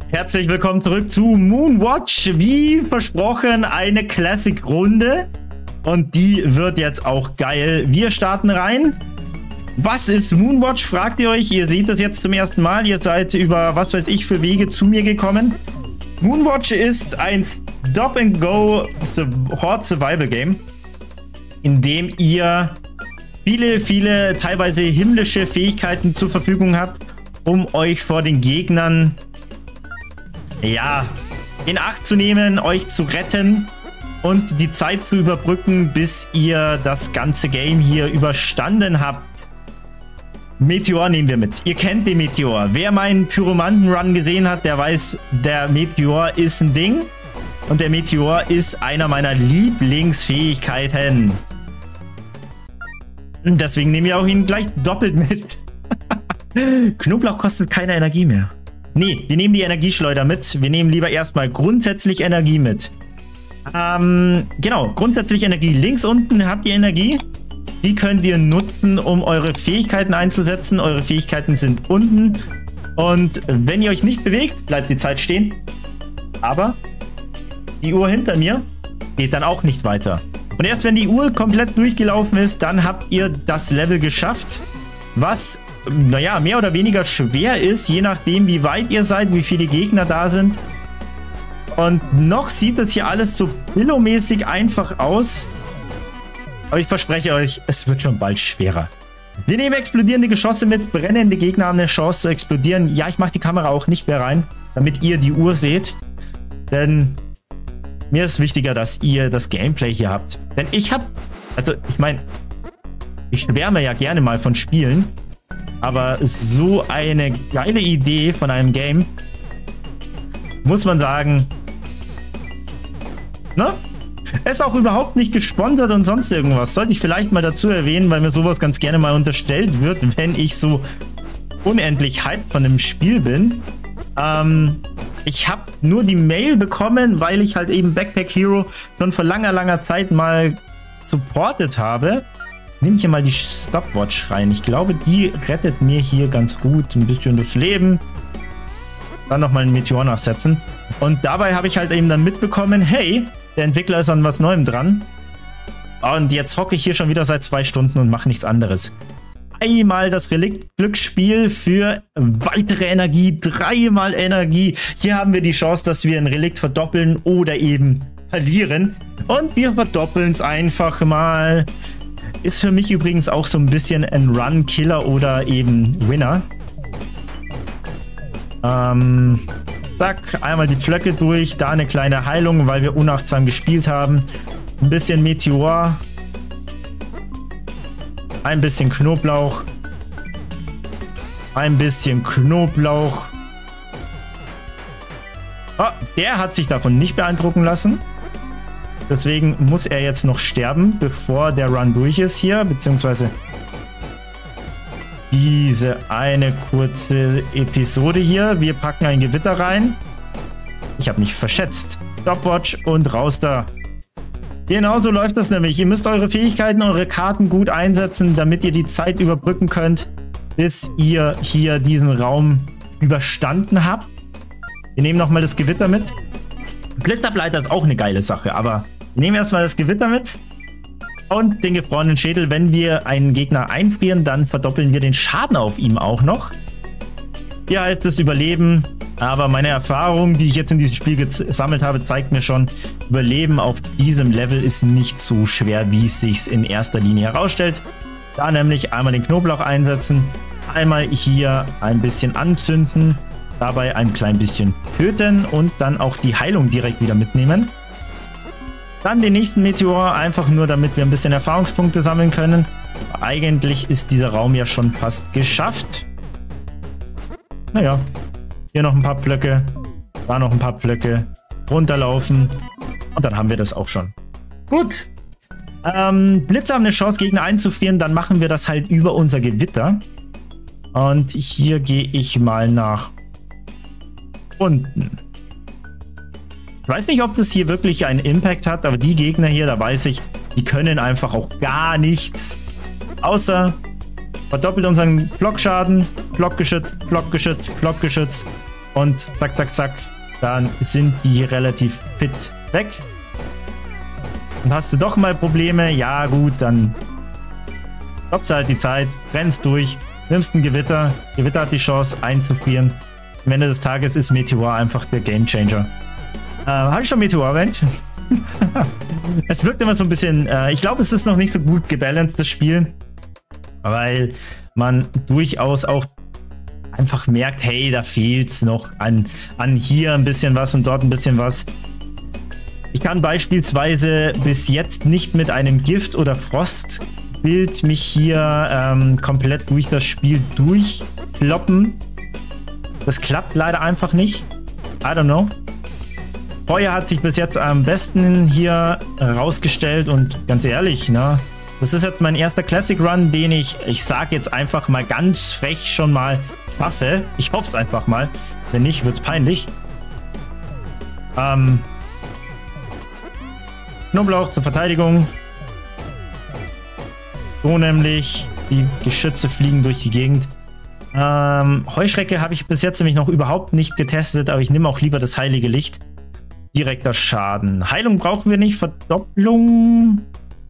Herzlich willkommen zurück zu Moonwatch. Wie versprochen, eine Classic-Runde. Und die wird jetzt auch geil. Wir starten rein. Was ist Moonwatch, fragt ihr euch. Ihr seht das jetzt zum ersten Mal. Ihr seid über was weiß ich für Wege zu mir gekommen. Moonwatch ist ein Stop-and-Go Horde Survival Game, in dem ihr viele, teilweise himmlische Fähigkeiten zur Verfügung habt, um euch vor den Gegnern, ja, in Acht zu nehmen, euch zu retten und die Zeit zu überbrücken, bis ihr das ganze Game hier überstanden habt. Meteor nehmen wir mit. Ihr kennt den Meteor. Wer meinen Pyromanten-Run gesehen hat, der weiß, der Meteor ist ein Ding. Und der Meteor ist einer meiner Lieblingsfähigkeiten. Deswegen nehmen wir auch ihn gleich doppelt mit. Knoblauch kostet keine Energie mehr. Nee, wir nehmen die Energieschleuder mit. Wir nehmen lieber erstmal grundsätzlich Energie mit. Genau, grundsätzlich Energie. Links unten habt ihr Energie. Die könnt ihr nutzen, um eure Fähigkeiten einzusetzen. Eure Fähigkeiten sind unten. Und wenn ihr euch nicht bewegt, bleibt die Zeit stehen. Aber die Uhr hinter mir geht dann auch nicht weiter. Und erst wenn die Uhr komplett durchgelaufen ist, dann habt ihr das Level geschafft. Was, naja, mehr oder weniger schwer ist, je nachdem, wie weit ihr seid, wie viele Gegner da sind. Und noch sieht das hier alles so billomäßig einfach aus. Aber ich verspreche euch, es wird schon bald schwerer. Wir nehmen explodierende Geschosse mit. Brennende Gegner haben eine Chance zu explodieren. Ja, ich mache die Kamera auch nicht mehr rein, damit ihr die Uhr seht. Denn mir ist wichtiger, dass ihr das Gameplay hier habt. Denn ich habe, also ich meine, ich schwärme ja gerne mal von Spielen. Aber so eine geile Idee von einem Game, muss man sagen, ne? Ist auch überhaupt nicht gesponsert und sonst irgendwas. Sollte ich vielleicht mal dazu erwähnen, weil mir sowas ganz gerne mal unterstellt wird, wenn ich so unendlich hyped von dem Spiel bin. Ich habe nur die Mail bekommen, weil ich halt eben Backpack Hero schon vor langer Zeit mal supportet habe. Nehme ich hier mal die Stopwatch rein. Ich glaube, die rettet mir hier ganz gut ein bisschen das Leben. Dann nochmal einen Meteor nachsetzen. Und dabei habe ich halt eben dann mitbekommen, hey, der Entwickler ist an was Neuem dran. Und jetzt hocke ich hier schon wieder seit 2 Stunden und mache nichts anderes. Einmal das Relikt-Glücksspiel für weitere Energie, 3-mal Energie. Hier haben wir die Chance, dass wir ein Relikt verdoppeln oder eben verlieren. Und wir verdoppeln es einfach mal. Ist für mich übrigens auch so ein bisschen ein Run-Killer oder eben Winner. Zack, einmal die Pflöcke durch, da eine kleine Heilung, weil wir unachtsam gespielt haben. Ein bisschen Meteor. Ein bisschen Knoblauch. Ein bisschen Knoblauch. Oh, der hat sich davon nicht beeindrucken lassen. Deswegen muss er jetzt noch sterben, bevor der Run durch ist hier, beziehungsweise diese eine kurze Episode hier. Wir packen ein Gewitter rein. Ich habe mich verschätzt. Stopwatch und raus da. Genauso läuft das nämlich. Ihr müsst eure Fähigkeiten, eure Karten gut einsetzen, damit ihr die Zeit überbrücken könnt, bis ihr hier diesen Raum überstanden habt. Wir nehmen nochmal das Gewitter mit. Blitzableiter ist auch eine geile Sache, aber wir nehmen erstmal das Gewitter mit. Und den gefrorenen Schädel. Wenn wir einen Gegner einfrieren, dann verdoppeln wir den Schaden auf ihm auch noch. Hier heißt es Überleben. Aber meine Erfahrung, die ich jetzt in diesem Spiel gesammelt habe, zeigt mir schon, Überleben auf diesem Level ist nicht so schwer, wie es sich in erster Linie herausstellt. Da nämlich einmal den Knoblauch einsetzen, einmal hier ein bisschen anzünden, dabei ein klein bisschen töten und dann auch die Heilung direkt wieder mitnehmen. Dann den nächsten Meteor, einfach nur damit wir ein bisschen Erfahrungspunkte sammeln können. Eigentlich ist dieser Raum ja schon fast geschafft. Naja, hier noch ein paar Blöcke, da noch ein paar Blöcke, runterlaufen und dann haben wir das auch schon. Gut, Blitze haben eine Chance, Gegner einzufrieren, dann machen wir das halt über unser Gewitter. Und hier gehe ich mal nach unten. Ich weiß nicht, ob das hier wirklich einen Impact hat, aber die Gegner hier, da weiß ich, die können einfach auch gar nichts. Außer verdoppelt unseren Blockschaden, Blockgeschütz, Blockgeschütz, Blockgeschütz Und zack, zack, zack. Dann sind die relativ fit weg. Und hast du doch mal Probleme? Ja gut, dann stoppst halt die Zeit, rennst durch, nimmst ein Gewitter. Gewitter hat die Chance einzufrieren. Am Ende des Tages ist Meteor einfach der Gamechanger. Habe ich schon Meteor erwähnt? Es wirkt immer so ein bisschen, ich glaube, es ist noch nicht so gut gebalanced, das Spiel. Weil man durchaus auch einfach merkt, hey, da fehlt es noch an hier ein bisschen was und dort ein bisschen was. Ich kann beispielsweise bis jetzt nicht mit einem Gift- oder Frostbild mich hier komplett durch das Spiel durchkloppen. Das klappt leider einfach nicht. I don't know. Feuer hat sich bis jetzt am besten hier rausgestellt und ganz ehrlich, ne? Das ist jetzt mein erster Classic Run, den ich sag jetzt einfach mal ganz frech schon mal schaffe. Ich hoffe es einfach mal. Wenn nicht, wird es peinlich. Knoblauch zur Verteidigung. So nämlich. Die Geschütze fliegen durch die Gegend. Heuschrecke habe ich bis jetzt nämlich noch überhaupt nicht getestet, aber ich nehme auch lieber das heilige Licht. Direkter Schaden. Heilung brauchen wir nicht. Verdopplung.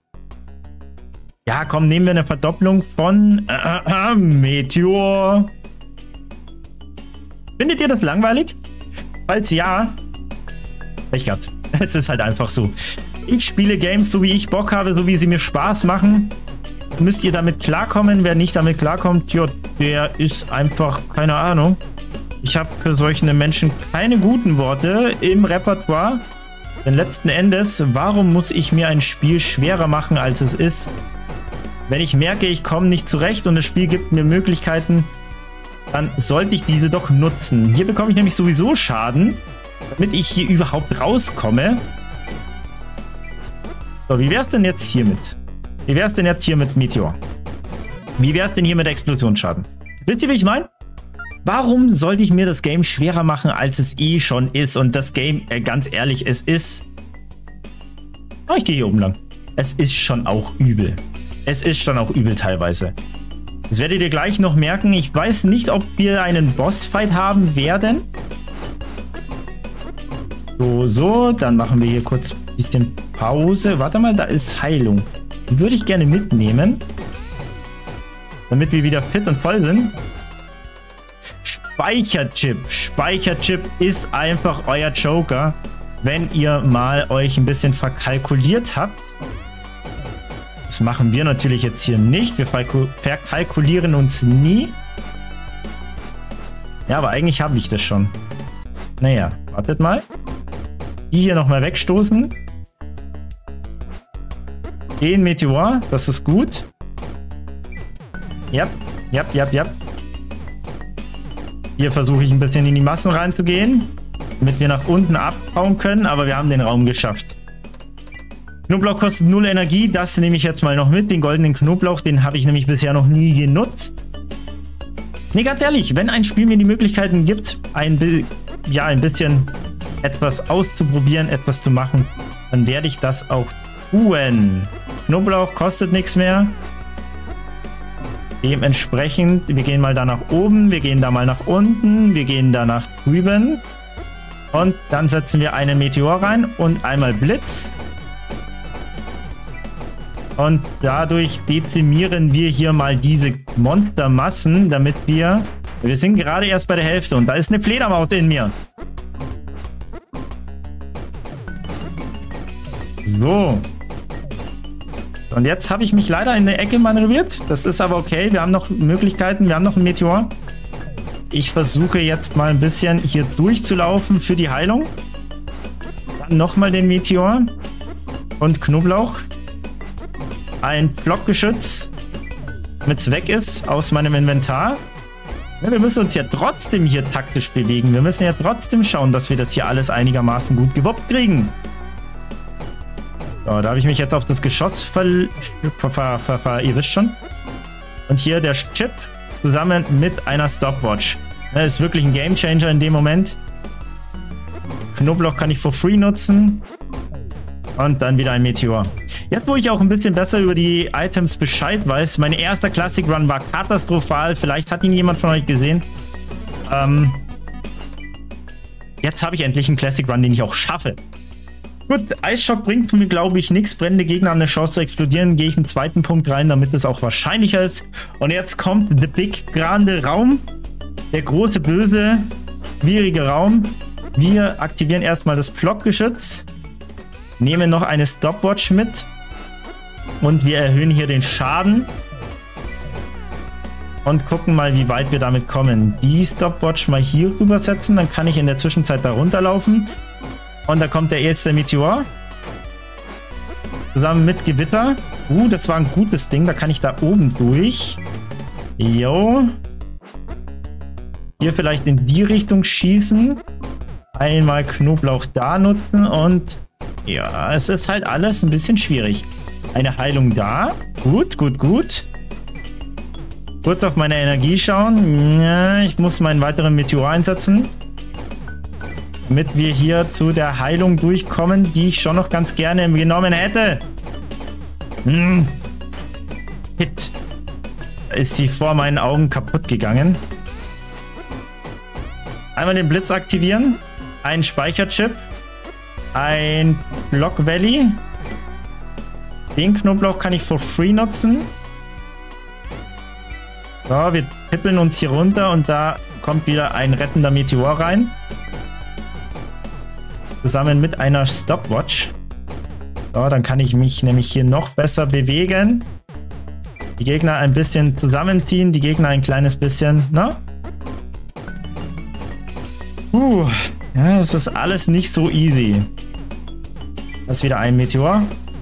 Ja, komm, nehmen wir eine Verdopplung von Meteor. Findet ihr das langweilig? Falls ja, Pech gehabt. Es ist halt einfach so. Ich spiele Games, so wie ich Bock habe, so wie sie mir Spaß machen. Müsst ihr damit klarkommen? Wer nicht damit klarkommt, tja, der ist einfach, keine Ahnung. Ich habe für solche Menschen keine guten Worte im Repertoire. Denn letzten Endes, warum muss ich mir ein Spiel schwerer machen, als es ist? Wenn ich merke, ich komme nicht zurecht und das Spiel gibt mir Möglichkeiten, dann sollte ich diese doch nutzen. Hier bekomme ich nämlich sowieso Schaden, damit ich hier überhaupt rauskomme. So, wie wäre es denn jetzt hiermit? Wie wäre es denn jetzt hier mit Meteor? Wie wäre es denn hier mit Explosionsschaden? Wisst ihr, wie ich meine? Warum sollte ich mir das Game schwerer machen, als es eh schon ist? Und das Game, ganz ehrlich, es ist... Oh, ich gehe hier oben lang. Es ist schon auch übel. Es ist schon auch übel teilweise. Das werdet ihr gleich noch merken. Ich weiß nicht, ob wir einen Bossfight haben werden. So. Dann machen wir hier kurz ein bisschen Pause. Warte mal, da ist Heilung. Die würde ich gerne mitnehmen. Damit wir wieder fit und voll sind. Speicherchip. Speicherchip ist einfach euer Joker, wenn ihr mal euch ein bisschen verkalkuliert habt. Das machen wir natürlich jetzt hier nicht. Wir verkalkulieren uns nie. Ja, aber eigentlich habe ich das schon. Naja, wartet mal. Die hier nochmal wegstoßen. Den Meteor, das ist gut. Ja. Hier versuche ich ein bisschen in die Massen reinzugehen, damit wir nach unten abbauen können, aber wir haben den Raum geschafft. Knoblauch kostet 0 Energie, das nehme ich jetzt mal noch mit. Den goldenen Knoblauch, den habe ich nämlich bisher noch nie genutzt. Nee, ganz ehrlich, wenn ein Spiel mir die Möglichkeiten gibt, ein bisschen etwas auszuprobieren, etwas zu machen, dann werde ich das auch tun. Knoblauch kostet nichts mehr. Dementsprechend, wir gehen mal da nach oben, wir gehen da mal nach unten, wir gehen da nach drüben. Und dann setzen wir einen Meteor rein und einmal Blitz. Und dadurch dezimieren wir hier mal diese Monstermassen, damit wir sind gerade erst bei der Hälfte und da ist eine Fledermaus in mir. So. Und jetzt habe ich mich leider in der Ecke manövriert. Das ist aber okay. Wir haben noch Möglichkeiten. Wir haben noch einen Meteor. Ich versuche jetzt mal ein bisschen hier durchzulaufen für die Heilung. Dann nochmal den Meteor. Und Knoblauch. Ein Blockgeschütz. Damit es weg ist aus meinem Inventar. Ja, wir müssen uns ja trotzdem hier taktisch bewegen. Wir müssen ja trotzdem schauen, dass wir das hier alles einigermaßen gut gewuppt kriegen. So, da habe ich mich jetzt auf das Geschoss ihr wisst schon. Und hier der Chip zusammen mit einer Stopwatch. Das ist wirklich ein Gamechanger in dem Moment. Knoblauch kann ich for free nutzen. Und dann wieder ein Meteor. Jetzt, wo ich auch ein bisschen besser über die Items Bescheid weiß, mein erster Classic Run war katastrophal. Vielleicht hat ihn jemand von euch gesehen. Jetzt habe ich endlich einen Classic Run, den ich auch schaffe. Gut, Eisschock bringt mir, glaube ich, nichts. Brennende Gegner haben eine Chance zu explodieren. Gehe ich einen zweiten Punkt rein, damit es auch wahrscheinlicher ist. Und jetzt kommt The Big Grande Raum. Der große, böse, schwierige Raum. Wir aktivieren erstmal das Pflockgeschütz. Nehmen noch eine Stopwatch mit. Und wir erhöhen hier den Schaden. Und gucken mal, wie weit wir damit kommen. Die Stopwatch mal hier rübersetzen. Dann kann ich in der Zwischenzeit da runterlaufen. Und da kommt der erste Meteor. Zusammen mit Gewitter. Das war ein gutes Ding. Da kann ich da oben durch. Jo. Hier vielleicht in die Richtung schießen. Einmal Knoblauch da nutzen. Und ja, es ist halt alles ein bisschen schwierig. Eine Heilung da. Gut, gut, gut. Kurz auf meine Energie schauen. Ja, ich muss meinen weiteren Meteor einsetzen. Damit wir hier zu der Heilung durchkommen, die ich schon noch ganz gerne genommen hätte. Hit. Da ist sie vor meinen Augen kaputt gegangen. Einmal den Blitz aktivieren. Ein Speicherchip. Ein Block Valley. Den Knoblauch kann ich for free nutzen. So, wir tippeln uns hier runter und da kommt wieder ein rettender Meteor rein. Zusammen mit einer Stopwatch. So, dann kann ich mich nämlich hier noch besser bewegen. Die Gegner ein bisschen zusammenziehen, die Gegner ein kleines bisschen, ne? Ja, es ist alles nicht so easy. Das ist wieder ein Meteor.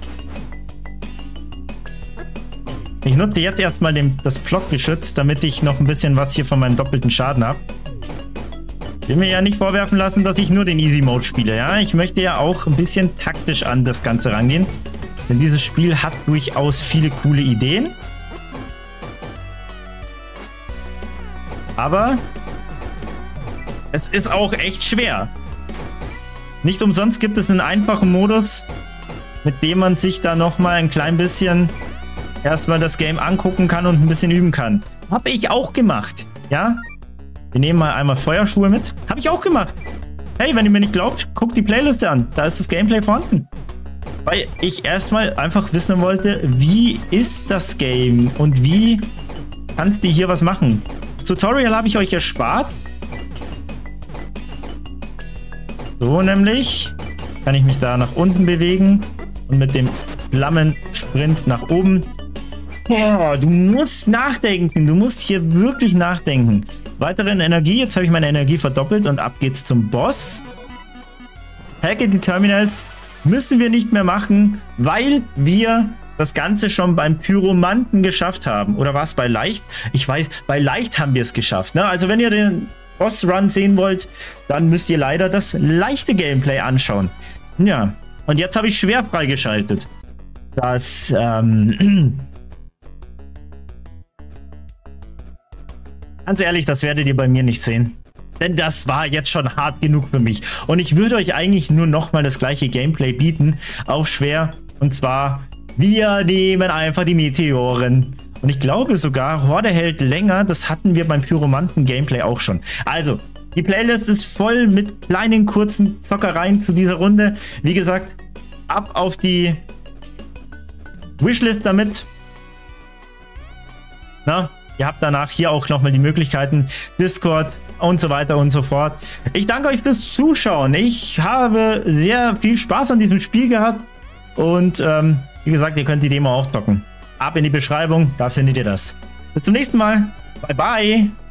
Ich nutze jetzt erstmal das Pflockgeschütz, damit ich noch ein bisschen was hier von meinem doppelten Schaden habe. Ich will mir ja nicht vorwerfen lassen, dass ich nur den Easy Mode spiele, ja. Ich möchte ja auch ein bisschen taktisch an das Ganze rangehen. Denn dieses Spiel hat durchaus viele coole Ideen. Aber es ist auch echt schwer. Nicht umsonst gibt es einen einfachen Modus, mit dem man sich da nochmal ein klein bisschen erstmal das Game angucken kann und ein bisschen üben kann. Habe ich auch gemacht, ja. Wir nehmen mal einmal Feuerschuhe mit. Habe ich auch gemacht. Hey, wenn ihr mir nicht glaubt, guckt die Playliste an. Da ist das Gameplay vorhanden. Weil ich erstmal einfach wissen wollte, wie ist das Game und wie kannst du hier was machen. Das Tutorial habe ich euch erspart. So nämlich kann ich mich da nach unten bewegen und mit dem Flammensprint nach oben. Boah, du musst nachdenken. Du musst hier wirklich nachdenken. Weitere Energie. Jetzt habe ich meine Energie verdoppelt und ab geht's zum Boss. Hacke die Terminals müssen wir nicht mehr machen, weil wir das Ganze schon beim Pyromanten geschafft haben. Oder war es bei Leicht? Ich weiß, bei Leicht haben wir es geschafft. Ne? Also wenn ihr den Boss-Run sehen wollt, dann müsst ihr leider das leichte Gameplay anschauen. Ja, und jetzt habe ich schwer freigeschaltet. Das, ganz ehrlich, das werdet ihr bei mir nicht sehen. Denn das war jetzt schon hart genug für mich. Und ich würde euch eigentlich nur nochmal das gleiche Gameplay bieten, auf schwer. Und zwar, wir nehmen einfach die Meteoren. Und ich glaube sogar, Horde hält länger. Das hatten wir beim Pyromanten-Gameplay auch schon. Also, die Playlist ist voll mit kleinen, kurzen Zockereien zu dieser Runde. Wie gesagt, ab auf die Wishlist damit. Na, ihr habt danach hier auch nochmal die Möglichkeiten, Discord und so weiter und so fort. Ich danke euch fürs Zuschauen. Ich habe sehr viel Spaß an diesem Spiel gehabt. Und wie gesagt, ihr könnt die Demo auch zocken. Ab in die Beschreibung, da findet ihr das. Bis zum nächsten Mal. Bye, bye.